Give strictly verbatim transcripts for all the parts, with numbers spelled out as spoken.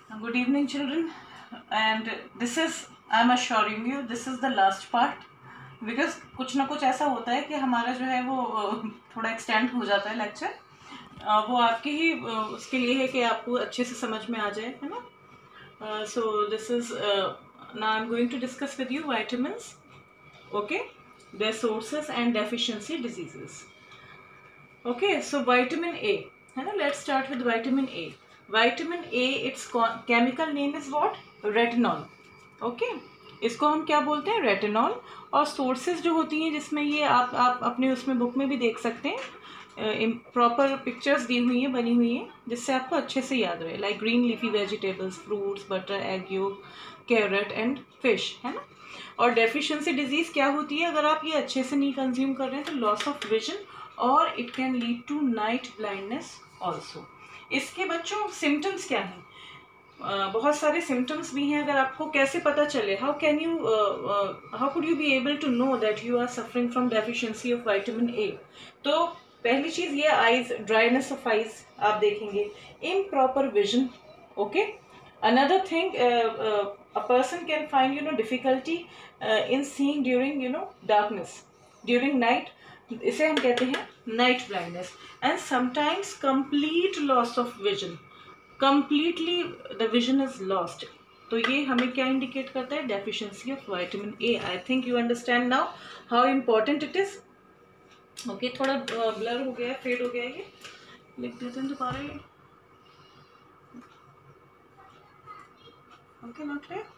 Good evening, children. And this is, I am assuring you, this is the last part. Because कुछ ना कुछ ऐसा होता है कि हमारा जो है वो थोड़ा एक्सटेंड हो जाता है लेक्चर. वो आपके ही उसके लिए है कि आपको अच्छे से समझ में आ जाए, है ना. So this is now I am going to discuss with you vitamins. Okay, their sources and deficiency diseases. Okay, so vitamin A, है ना. Let's start with vitamin A. Vitamin A, its chemical name is what? Retinol. Okay, इसको हम क्या बोलते हैं? Retinol. और sources जो होती हैं जिसमें ये आप आप अपने उसमें बुक में भी देख सकते हैं, प्रॉपर पिक्चर्स दी हुई हैं, बनी हुई हैं, जिससे आपको अच्छे से याद रहे. Like green leafy vegetables, fruits, butter, egg yolk, carrot and fish, है ना. और डेफिशिएंसी डिजीज क्या होती है अगर आप ये अच्छे से नहीं कंज्यूम कर रहे हैं? तो लॉस ऑफ विजन, और it can lead to night blindness also. इसके बच्चों सिम्टम्स क्या हैं? Uh, बहुत सारे सिम्टम्स भी हैं. अगर आपको कैसे पता चले, how can you how could you be able to know that you are suffering from deficiency of vitamin A? तो पहली चीज़ ये आईज, ड्राइनेस ऑफ आईज आप देखेंगे. Improper vision. Okay. Another thing, a person can find you know difficulty in seeing during you know darkness, during night. इसे हम कहते हैं night blindness. And sometimes complete loss of vision, completely the vision is lost. तो ये हमें क्या indicate करता है? Deficiency of vitamin A. I think you understand now how important it is. Okay, थोड़ा ब्लर हो गया है, फेड हो गया है, ये लिख देते हैं दोबारा ये. ओके, नॉट है.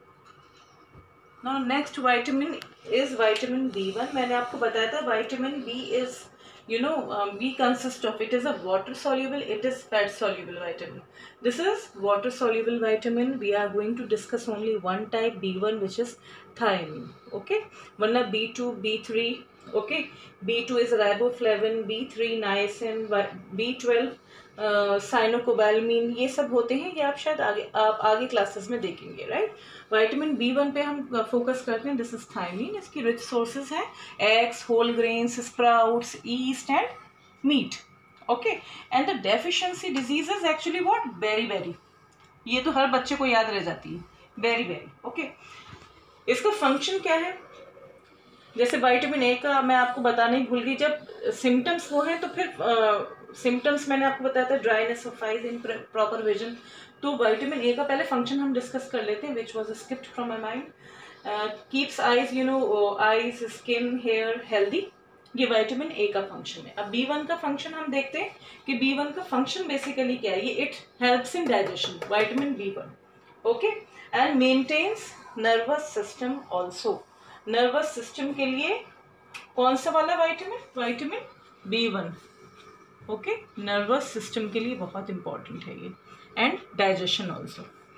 Now next vitamin is vitamin B one. मैंने आपको बताया था vitamin B is you know um, B consists of, it is a water soluble, it is fat soluble vitamin. This is water soluble vitamin. We are going to discuss only one type, B one, which is thiamine. Okay, वरना B two, B three, okay, B two is riboflavin, B three niacin, B twelve cyanocobalamin, ये सब होते हैं. ये आप शायद आगे आप आगे क्लासेस में देखेंगे, राइट. विटामिन बी वन पे हम फोकस करते हैं. This is thiamine. इसकी रिच सोर्सेज हैं eggs, whole grains, sprouts, yeast and meat. Okay. And the deficiency disease is actually what? Beriberi. ये तो हर बच्चे को याद रह जाती है, बेरी बेरी. ओके, इसका फंक्शन क्या है? जैसे विटामिन ए का मैं आपको बताने ही भूल गई. जब सिम्टम्स वो हैं तो फिर सिम्टम्स uh, मैंने आपको बताया था dryness of eyes, improper vision. तो विटामिन ए का पहले फंक्शन हम डिस्कस कर लेते हैं, which was skipped from my mind. Keeps eyes, you know, eyes, skin, hair healthy. ये विटामिन ए का फंक्शन है. अब बी वन का फंक्शन हम देखते हैं कि बी वन का फंक्शन बेसिकली क्या है. ये it helps in digestion, vitamin B one. Okay. And maintains nervous system also. Nervous system के लिए कौन सा वाला विटामिन? Vitamin B one. Okay, nervous system के लिए बहुत इंपॉर्टेंट है ये. And digestion also.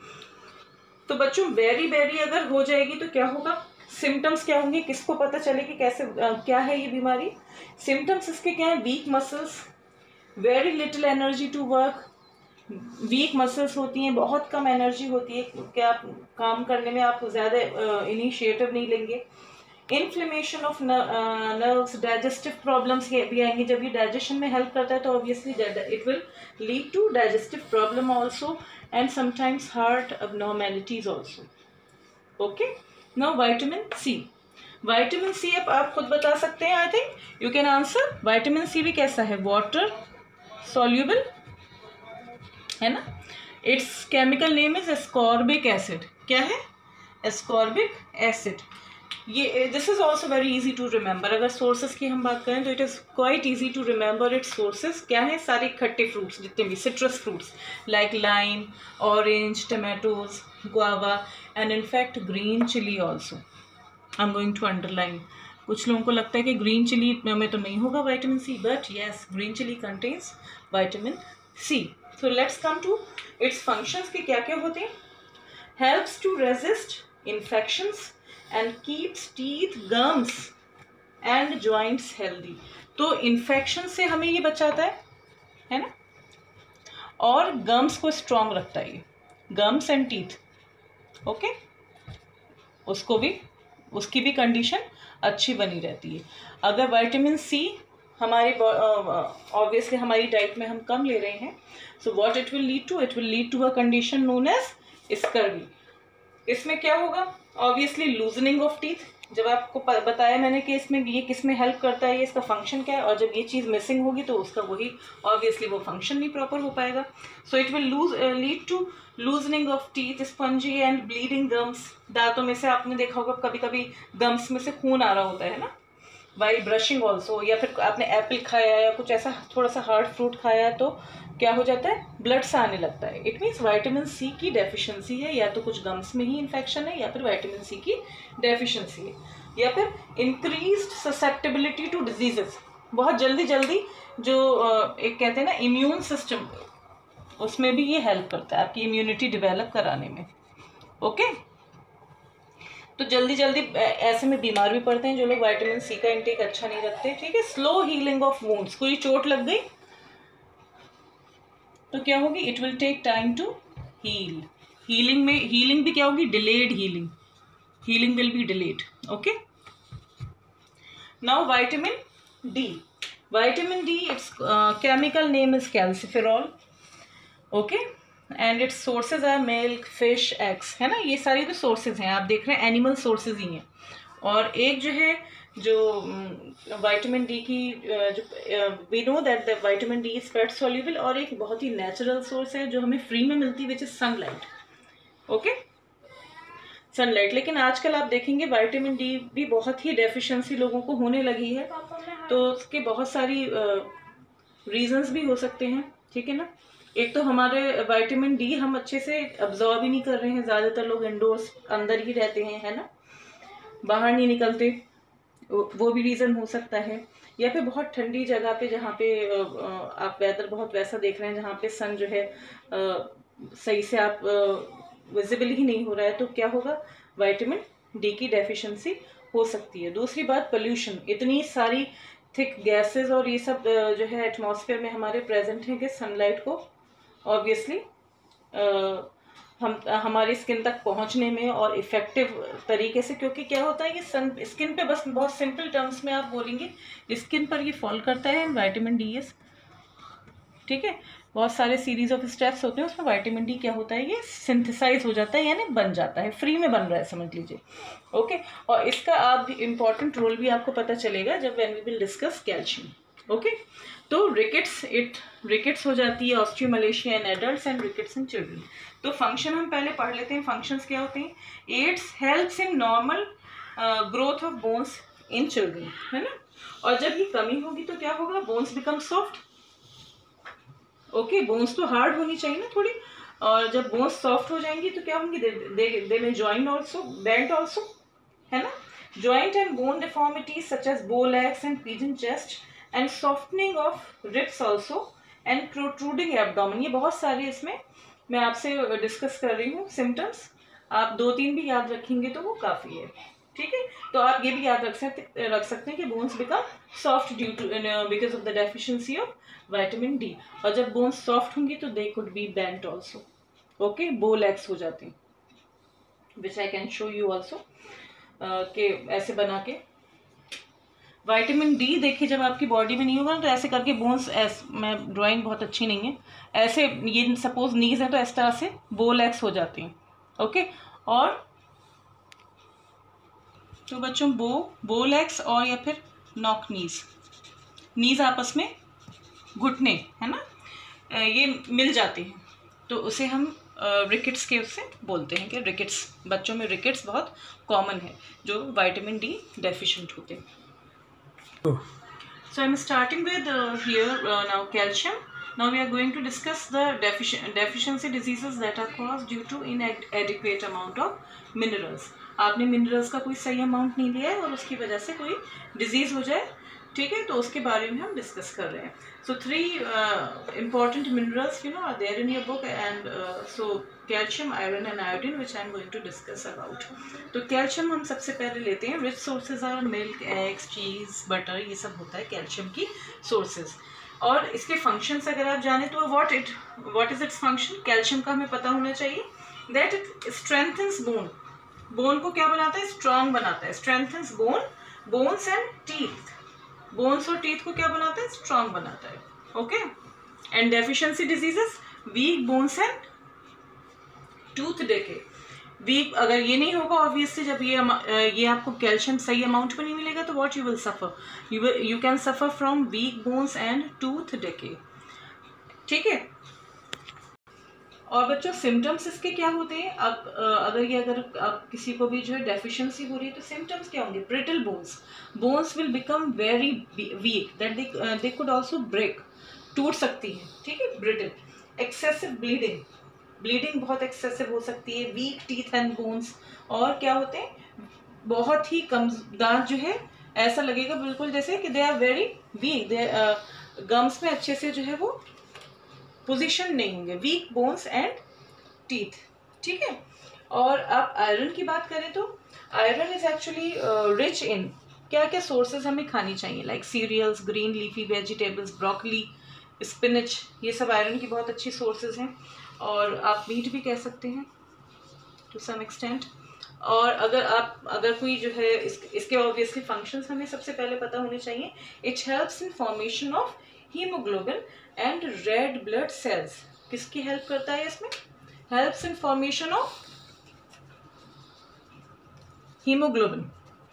तो बच्चों वेरी वेरी अगर हो जाएगी तो क्या होगा? सिम्टम्स क्या होंगे? किसको पता चले कि कैसे आ, क्या है ये बीमारी? सिम्टम्स इसके क्या है? Weak muscles, very little energy to work. Weak muscles होती हैं, बहुत कम एनर्जी होती है कि आप काम करने में आप ज़्यादा इनिशिएटिव नहीं लेंगे. Inflammation of nerves, digestive problems भी आएंगे. जब ये डाइजेशन में हेल्प करता है तो obviously it will lead to digestive problem also, and sometimes heart abnormalities also. Okay. Now vitamin C. Vitamin C अब आप खुद बता सकते हैं. I think you can answer. Vitamin C भी कैसा है? वाटर सॉल्यूबल, है ना. Its chemical name is ascorbic acid. क्या है? Ascorbic acid. ये this is also very easy to remember. अगर सोर्सेज की हम बात करें तो it is quite easy to remember its sources. क्या है? सारे खट्टे फ्रूट्स जितने भी, citrus fruits like lime, orange, tomatoes, guava, and in fact green chilli also. I am going to underline. कुछ लोगों को लगता है कि ग्रीन चिली में तो नहीं होगा vitamin C, but yes, green chilli contains vitamin C. So let's come to its functions के क्या क्या होते हैं. Helps to resist infections and keeps teeth, gums and joints healthy. तो इन्फेक्शन से हमें ये बचाता है, है ना. और गम्स को स्ट्रॉन्ग रखता है ये, गम्स एंड टीथ. ओके, उसको भी, उसकी भी कंडीशन अच्छी बनी रहती है. अगर विटामिन सी हमारे ऑब्वियसली हमारी डाइट में हम कम ले रहे हैं, so what it will lead to, it will lead to a condition known as scurvy. इसमें क्या होगा, ऑब्वियसली लूजनिंग ऑफ टीथ। जब आपको बताया मैंने कि इसमें ये किस में हेल्प करता है, ये इसका फंक्शन क्या है, और जब ये चीज़ मिसिंग होगी तो उसका वही ऑब्वियसली वो फंक्शन नहीं प्रॉपर हो पाएगा। So it will loose lead to loosening of teeth, spongy and bleeding gums. दांतों में से आपने देखा होगा कभी कभी गम्स में से खून आ रहा होता है ना, वाइल ब्रशिंग ऑल्सो, या फिर आपने एप्पल खाया या कुछ ऐसा थोड़ा सा हार्ड फ्रूट खाया तो क्या हो जाता है, ब्लड सा आने लगता है। इट मीन्स विटामिन सी की डेफिशिएंसी है, या तो कुछ गम्स में ही इन्फेक्शन है, या फिर विटामिन सी की डेफिशिएंसी है, या फिर इंक्रीज्ड ससेप्टेबिलिटी टू डिजीजेस। बहुत जल्दी जल्दी जो एक कहते हैं ना इम्यून सिस्टम, उसमें भी ये हेल्प करता है आपकी इम्यूनिटी डेवलप कराने में। ओके, तो जल्दी जल्दी ऐसे में बीमार भी पड़ते हैं जो लोग विटामिन सी का इंटेक अच्छा नहीं रखते। ठीक है, स्लो हीलिंग ऑफ वुंड्स, कोई चोट लग गई तो क्या होगी, it will take time to heal. Healing में हीलिंग भी क्या होगी, delayed healing, healing will be delayed. Okay, now vitamin D, vitamin D its chemical name is calciferol. Okay, and its sources are milk, fish, eggs, है ना, ये सारी जो sources हैं आप देख रहे हैं एनिमल सोर्सेज ही हैं। और एक जो है जो विटामिन डी की जो we know that the vitamin D is fat soluble, और एक बहुत ही नेचुरल सोर्स है जो हमें फ्री में मिलती है which is sunlight. Okay, sunlight. लेकिन आजकल आप देखेंगे विटामिन डी भी बहुत ही डेफिशिएंसी लोगों को होने लगी है, तो उसके बहुत सारी रीजंस भी हो सकते हैं। ठीक है ना, एक तो हमारे विटामिन डी हम अच्छे से अब्जॉर्ब ही नहीं कर रहे हैं, ज़्यादातर लोग इंडोर्स अंदर ही रहते हैं, है ना, बाहर नहीं निकलते, वो भी रीज़न हो सकता है। या फिर बहुत ठंडी जगह पे जहाँ पे आप वेदर बहुत वैसा देख रहे हैं जहाँ पे सन जो है सही से आप विजिबल ही नहीं हो रहा है, तो क्या होगा, विटामिन डी की डेफिशिएंसी हो सकती है। दूसरी बात, पोल्यूशन, इतनी सारी थिक गैसेस और ये सब जो है एटमॉस्फेयर में हमारे प्रेजेंट हैं कि सनलाइट को ऑब्वियसली हम हमारी स्किन तक पहुंचने में और इफेक्टिव तरीके से, क्योंकि क्या होता है ये सन स्किन पे, बस बहुत सिंपल टर्म्स में आप बोलेंगे, स्किन पर ये फॉल करता है विटामिन डी इज, ठीक है, बहुत सारे सीरीज ऑफ स्टेप्स होते हैं, उसमें विटामिन डी क्या होता है, ये सिंथेसाइज हो जाता है, यानी बन जाता है, फ्री में बन रहा है समझ लीजिए। ओके, और इसका आप इम्पॉर्टेंट रोल भी आपको पता चलेगा जब when we will discuss calcium. Okay, तो रिकेट्स इट रिकेट्स हो जाती है, osteomalacia in adults and rickets in children. तो फंक्शन हम पहले पढ़ लेते हैं, फंक्शंस क्या होते हैं। Aids helps in normal growth of bones in children, है ना, और जब ये कमी होगी तो क्या होगा, bones become soft. Okay, bones तो हार्ड होनी चाहिए ना थोड़ी, और जब बोन्स सॉफ्ट हो जाएंगी तो क्या होंगी, दे में जॉइंट ऑल्सो, बेंट ऑल्सो, है ना, joint and bone deformities such as bow legs and pigeon chest and softening of ribs also and protruding abdomen. ये बहुत सारे इसमें मैं आपसे डिस्कस कर रही हूँ सिम्टम्स, आप दो तीन भी याद रखेंगे तो वो काफ़ी है। ठीक है, तो आप ये भी याद रख सकते रख सकते हैं कि bones become soft due to because of the deficiency of vitamin D, और जब बोन्स सॉफ्ट होंगी तो they could be bent also. Okay, bow legs हो जाते हैं, which I can show you also के ऐसे बना के। विटामिन डी देखिए जब आपकी बॉडी में नहीं होगा तो ऐसे करके बोन्स, ऐसे मैं ड्राइंग बहुत अच्छी नहीं है, ऐसे ये सपोज नीज है तो इस तरह से बो लेग्स हो जाती हैं। ओके, और तो बच्चों बो बो लेग्स और या फिर नॉक नीज, नीज आपस में घुटने, है ना, ये मिल जाते हैं, तो उसे हम रिकेट्स के उससे बोलते हैं कि रिकेट्स, बच्चों में रिकेट्स बहुत कॉमन है जो विटामिन डी डेफिशिएंट होते हैं। So I'm starting with uh, here uh, now calcium. Now we are going to discuss the defici deficiency diseases that are caused due to inadequate amount of minerals. आपने minerals का कोई सही amount नहीं लिया है और उसकी वजह से कोई डिजीज हो जाए, ठीक है, तो उसके बारे में हम डिस्कस कर रहे हैं। So three important minerals you know are there in your book, and so calcium, iron and iodine which I am going to discuss about. तो कैल्शियम हम सबसे पहले लेते हैं, rich sources are milk, eggs, cheese, butter, ये सब होता है कैल्शियम की सोर्सेज। और इसके फंक्शंस अगर आप जाने तो what it what is its function, calcium का हमें पता होना चाहिए that it strengthens bone, bone को क्या बनाता है, स्ट्रांग बनाता है, strengthens bone, bones and teeth, bones और टीथ को क्या बनाता है? स्ट्रांग बनाता है. Okay. And deficiency diseases, weak bones and tooth decay. Weak, अगर ये नहीं होगा ऑब्वियसली, जब ये ये आपको कैल्शियम सही अमाउंट में नहीं मिलेगा तो what you will suffer, you will you can suffer from weak bones and tooth decay. ठीक है. और बच्चों सिम्टम्स इसके क्या होते हैं? अब अगर ये अगर अब किसी को भी जो है डेफिशिएंसी हो रही है तो सिम्टम्स क्या होंगे? Brittle bones, bones will become very weak, that they they could also break, टूट सकती है. ठीक है. ब्रिटल. एक्सेसिव ब्लीडिंग, ब्लीडिंग बहुत एक्सेसिव हो सकती है. वीक टीथ एंड बोन्स, और क्या होते हैं? बहुत ही कम दांत जो है, ऐसा लगेगा बिल्कुल जैसे कि they are very weak, they gums में अच्छे से जो है वो पोजीशन नहीं होंगे. Weak bones and teeth. ठीक है. और आप आयरन की बात करें तो iron is actually rich in, क्या क्या सोर्सेज हमें खानी चाहिए? Like cereals, green leafy vegetables, broccoli, spinach, ये सब आयरन की बहुत अच्छी सोर्सेज हैं. और आप मीट भी कह सकते हैं टू सम एक्सटेंट. और अगर आप अगर कोई जो है इस, इसके ऑब्वियसली फंक्शंस हमें सबसे पहले पता होने चाहिए. It helps in formation of haemoglobin and red blood cells. किसकी हेल्प करता है इसमें? Helps in formation of haemoglobin,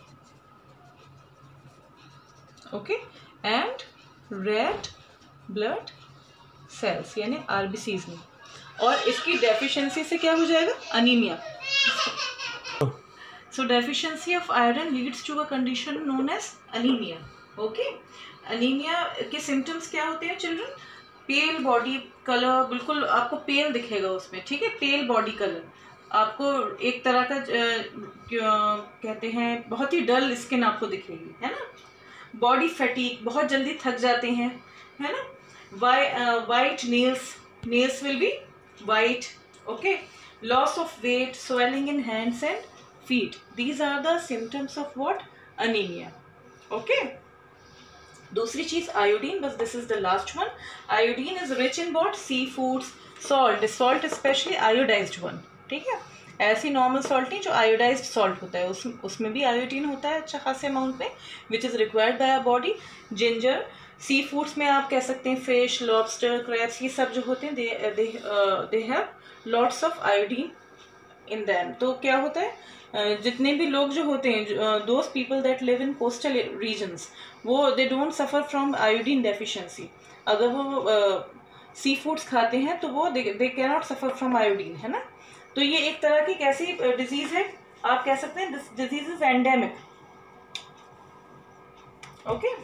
okay, and red blood cells यानी आरबीसीज में. और इसकी डेफिशिएंसी से क्या हो जाएगा? Anaemia. So deficiency of iron leads to a condition known as anaemia. Okay. Anaemia के सिम्टम्स क्या होते हैं चिल्ड्रन? पेल बॉडी कलर, बिल्कुल आपको पेल दिखेगा उसमें. ठीक है. पेल बॉडी कलर, आपको एक तरह का कहते हैं बहुत ही डल स्किन आपको दिखेगी, है ना. बॉडी फैटीग, बहुत जल्दी थक जाते हैं, है ना. Why white nails, nails will be white. Okay. Loss of weight, swelling in hands and feet. These are the symptoms of what? Anemia. Okay. दूसरी चीज आयोडीन, बस this is the last one. Iodine is rich in what? Sea foods, salt, salt specially iodised one. ठीक है. ऐसी normal salt नहीं, जो iodised salt होता है उस उसमें भी आयोडीन होता है अच्छा खासे अमाउंट में, which is required by our body. Ginger. Sea foods में आप कह सकते हैं फिश, लॉबस्टर, क्रैब्स, ये सब जो होते हैं they they they have lots of iodine in them. तो क्या होता है, जितने भी लोग जो होते हैं, those people that live in coastal regions, वो they don't suffer from iodine deficiency. अगर वो सी फूड्स खाते हैं तो वो they can not suffer from iodine, है ना. तो ये एक तरह की कैसी डिजीज़ है, आप कह सकते हैं this disease is endemic. Okay.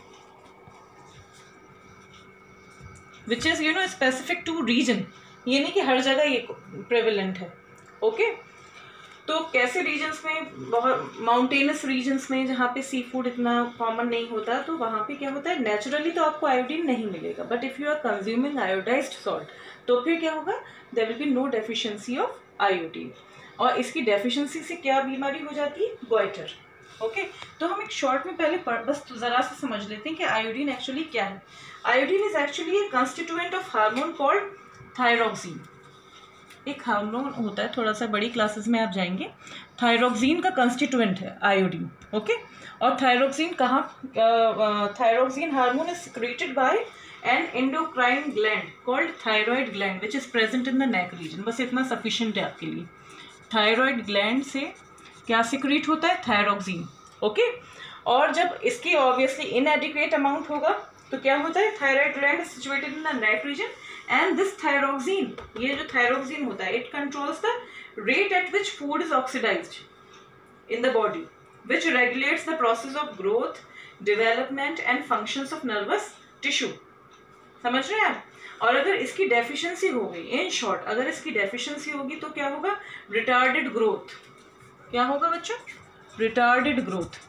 Which is you know specific to region, ये नहीं कि हर जगह ये प्रेवलेंट है. Okay okay? तो कैसे रीजन्स में, बहुत माउंटेनस रीजन्स में जहाँ पे सी फूड इतना कॉमन नहीं होता, तो वहाँ पे क्या होता है, नेचुरली तो आपको आयोडीन नहीं मिलेगा, but if you are consuming iodised salt तो फिर क्या होगा, there will be no deficiency of iodine. और इसकी डेफिशिएंसी से क्या बीमारी हो जाती है? गॉइटर. ओके. तो हम एक शॉर्ट में पहले बस ज़रा से समझ लेते हैं कि आयोडीन एक्चुअली क्या है. Iodine is actually a constituent of hormone called thyroxine. एक हार्मोन होता है, थोड़ा सा बड़ी क्लासेस में आप जाएंगे, थायरोक्सिन का कंस्टिट्यूएंट है आयोडीन. ओके. और थायरोक्सिन कहाँ, thyroxine hormone is secreted by an endocrine gland called thyroid gland which is present in the neck region. बस इतना सफिशिएंट है आपके लिए. थायराइड ग्लैंड से क्या सिक्रेट होता है? थायरोक्सिन. ओके. और जब इसकी ऑब्वियसली इनएडिक्वेट अमाउंट होगा तो क्या होता है, thyroid gland is situated in the neck region and this thyroxine, ये जो thyroxine होता है, it controls the rate at which food is oxidized in the body, which regulates the process of growth, development and functions of nervous tissue. समझ रहे हैं आप? और अगर इसकी डेफिशिएंसी हो गई, इन शॉर्ट अगर इसकी डेफिशिएंसी होगी तो क्या होगा, रिटार्डेड ग्रोथ. क्या होगा बच्चों? Retarded growth.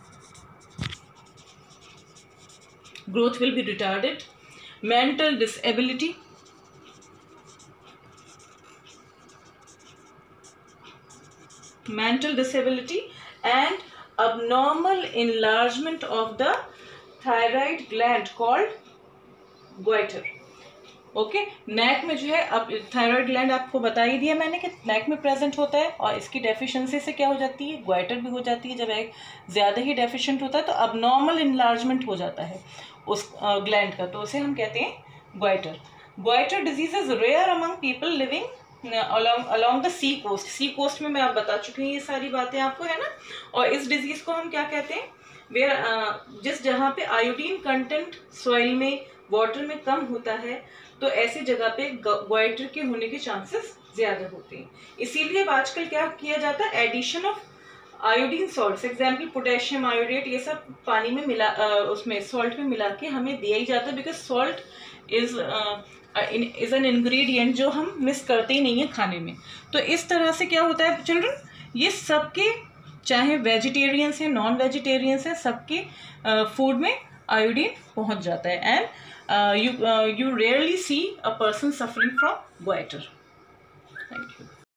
Growth will be retarded. Mental disability, mental disability and abnormal enlargement of the thyroid gland called goiter. Okay, neck में जो है, अब थायराइड ग्लैंड आपको बता ही दिया मैंने कि नेक में प्रेजेंट होता है, और इसकी डेफिशिएंसी से क्या हो जाती है, ग्वाइटर भी हो जाती है। जब एक ज़्यादा ही डेफिशिएंट होता है तो अबनॉर्मल इनलार्जमेंट हो जाता है उस ग्लैंड का, तो उसे हम कहते हैं goitre. Goitre disease is rare among people living along along the sea coast. Sea coast में मैं आप बता चुकी हूँ ये सारी बातें आपको, है ना। और इस डिजीज को हम क्या कहते हैं, वेयर जिस जहाँ पे आयोडीन कंटेंट सॉइल में, वाटर में कम होता है, तो ऐसी जगह पे ग्वाइटर के होने के चांसेस ज्यादा होते हैं। इसीलिए अब आजकल क्या किया जाता है, addition of iodine salts, example potassium iodate, ये सब पानी में मिला, आ, उसमें सॉल्ट में मिला के हमें दिया ही जाता है, because salt is is an ingredient जो हम मिस करते ही नहीं है खाने में। तो इस तरह से क्या होता है चिल्ड्रन, ये सबके, चाहे वेजिटेरियंस हैं, नॉन वेजिटेरियंस हैं, सबके फूड में आयोडीन पहुंच जाता है। And you you rarely see a person suffering from goitre. Thank you.